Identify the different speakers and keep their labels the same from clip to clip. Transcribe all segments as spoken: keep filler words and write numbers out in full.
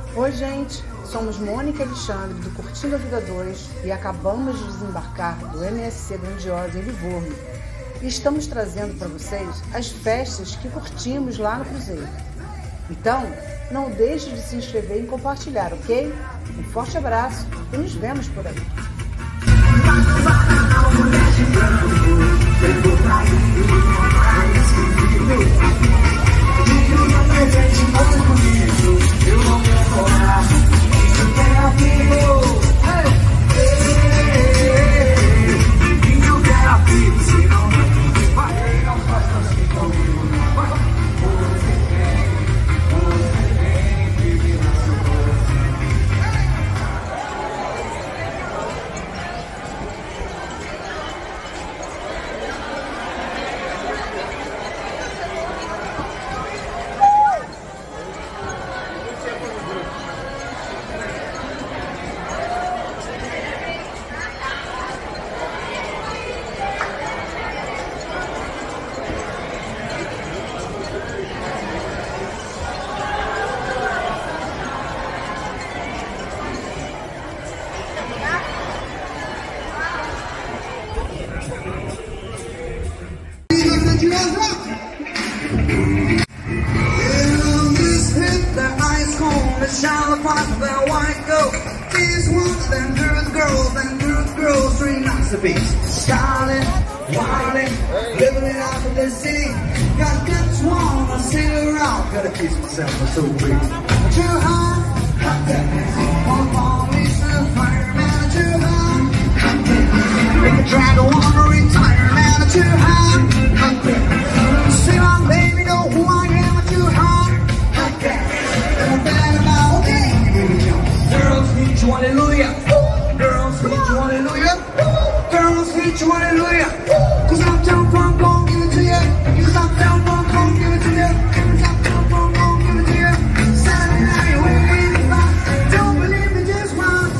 Speaker 1: Oi, gente, somos Mônica e Alexandre do Curtindo a Vida dois e acabamos de desembarcar do M S C Grandiosa em Livorno e estamos trazendo para vocês as festas que curtimos lá no cruzeiro. Então, não deixe de se inscrever e compartilhar, ok? Um forte abraço e nos vemos por aí.
Speaker 2: Shall upon their white goat. These ones, them good girls, them good girls, three nights a beat. Starling, wilding, living it out in the city. Got good swan, I sit around, gotta kiss myself, I'm so weak. Too hot, hot damn. One police and fireman, too hot, hot damn. Make a drag a wanna retire, man, too hot, hot damn. See my baby, know who I am, I'm too hot, hot damn. Girls hate you, hallelujah. Girls hate you, hallelujah. Girls hate you, hallelujah. Cause I'm down from gon' give it to you. Cause I'm down from gon' give it to you. Cause I'm down from gon' give it to you. Saturday night, waiting if I don't believe me, just one.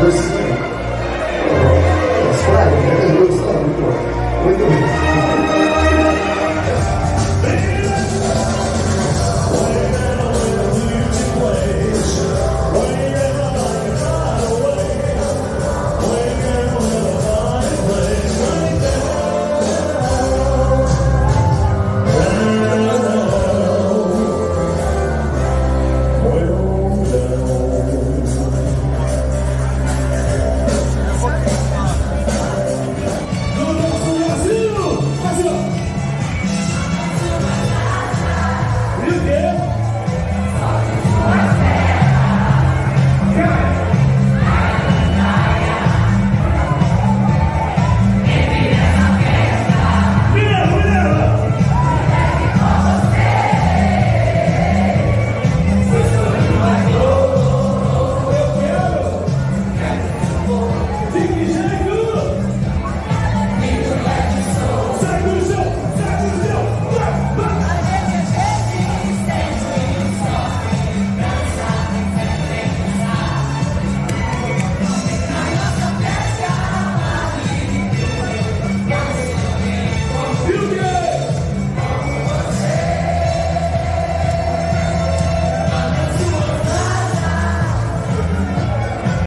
Speaker 2: This